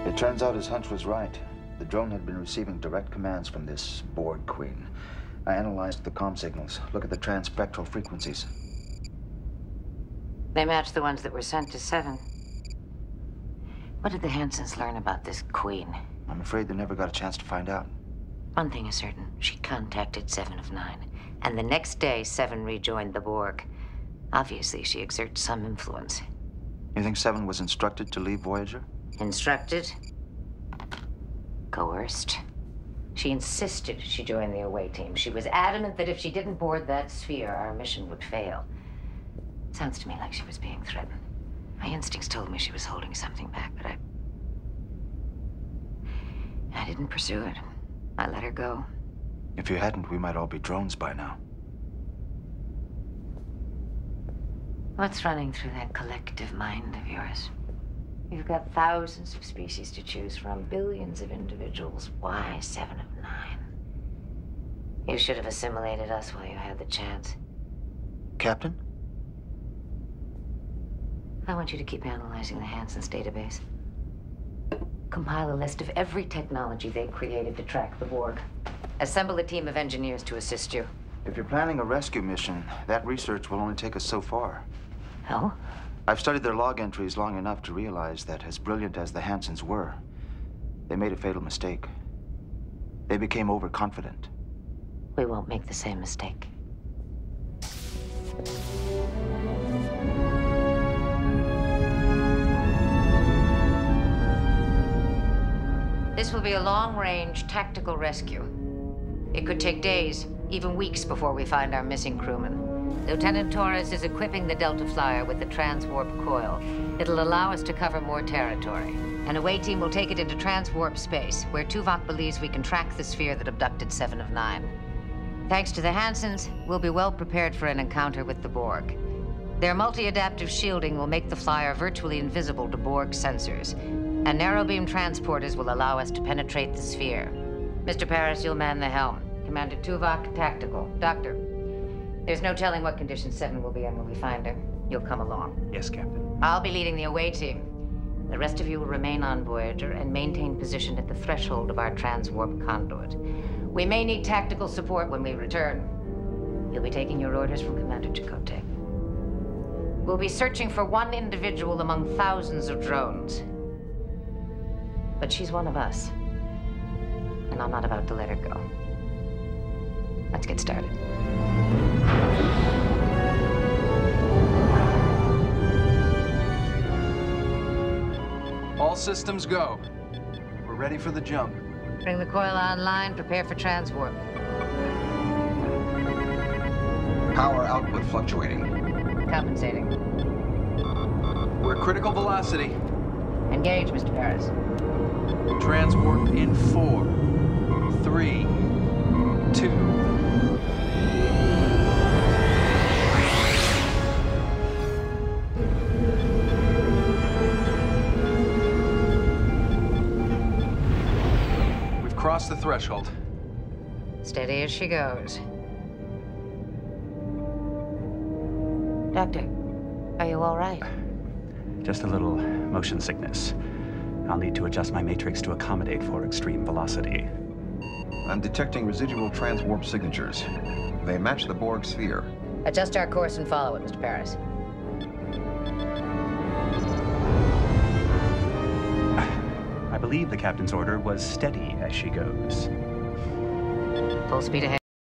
It turns out his hunch was right. The drone had been receiving direct commands from this Borg queen. I analyzed the comm signals. Look at the transspectral frequencies. They match the ones that were sent to 7. What did the Hansons learn about this queen? I'm afraid they never got a chance to find out. One thing is certain. She contacted 7 of 9. And the next day, 7 rejoined the Borg. Obviously, she exerts some influence. You think 7 was instructed to leave Voyager? Instructed? Coerced? She insisted she join the away team. She was adamant that if she didn't board that sphere, our mission would fail. Sounds to me like she was being threatened. My instincts told me she was holding something back, but I didn't pursue it. I let her go. If you hadn't, we might all be drones by now. What's running through that collective mind of yours? You've got thousands of species to choose from, billions of individuals. Why 7 of 9? You should have assimilated us while you had the chance. Captain? I want you to keep analyzing the Hansons' database. Compile a list of every technology they've created to track the Borg. Assemble a team of engineers to assist you. If you're planning a rescue mission, that research will only take us so far. Oh? I've studied their log entries long enough to realize that, as brilliant as the Hansons were, they made a fatal mistake. They became overconfident. We won't make the same mistake. This will be a long-range tactical rescue. It could take days, even weeks, before we find our missing crewman. Lieutenant Torres is equipping the Delta Flyer with the transwarp coil. It'll allow us to cover more territory. An away team will take it into transwarp space, where Tuvok believes we can track the sphere that abducted 7 of 9. Thanks to the Hansons, we'll be well prepared for an encounter with the Borg. Their multi-adaptive shielding will make the Flyer virtually invisible to Borg sensors, and narrow-beam transporters will allow us to penetrate the sphere. Mr. Paris, you'll man the helm. Commander Tuvok, tactical. Doctor, there's no telling what condition 7 will be in when we find her. You'll come along. Yes, Captain. I'll be leading the away team. The rest of you will remain on Voyager and maintain position at the threshold of our transwarp conduit. We may need tactical support when we return. You'll be taking your orders from Commander Chakotay. We'll be searching for one individual among thousands of drones. But she's one of us. And I'm not about to let her go. Let's get started. All systems go. We're ready for the jump. Bring the coil online, prepare for transwarp. Power output fluctuating. Compensating. We're at critical velocity. Engage, Mr. Paris. Transwarp in 4, 3, 2. We've crossed the threshold. Steady as she goes. Doctor, are you all right? Just a little motion sickness. I'll need to adjust my matrix to accommodate for extreme velocity. I'm detecting residual transwarp signatures. They match the Borg sphere. Adjust our course and follow it, Mr. Paris. I believe the captain's order was steady as she goes. Full speed ahead.